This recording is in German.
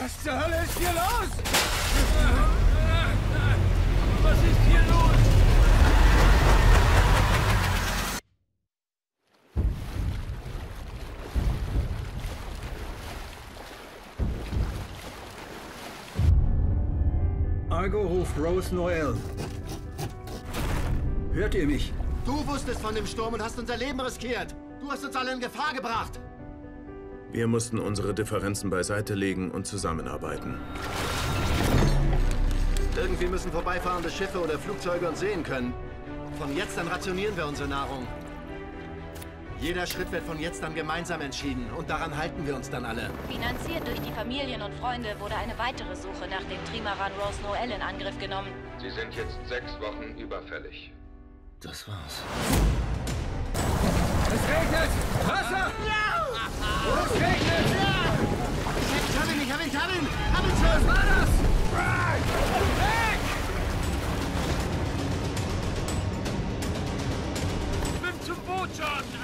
Was zur Hölle ist hier los? Was ist hier los? Argo ruft Rose Noel. Hört ihr mich? Du wusstest von dem Sturm und hast unser Leben riskiert. Du hast uns alle in Gefahr gebracht. Wir mussten unsere Differenzen beiseite legen und zusammenarbeiten. Irgendwie müssen vorbeifahrende Schiffe oder Flugzeuge uns sehen können. Von jetzt an rationieren wir unsere Nahrung. Jeder Schritt wird von jetzt an gemeinsam entschieden und daran halten wir uns dann alle. Finanziert durch die Familien und Freunde wurde eine weitere Suche nach dem Trimaran Rose Noel in Angriff genommen. Sie sind jetzt 6 Wochen überfällig. Das war's. Es regnet! Wasser! Ja! Es regnet! Ja! Ich hab ihn! Was war das? Weg! Schwimm zum Boot, John!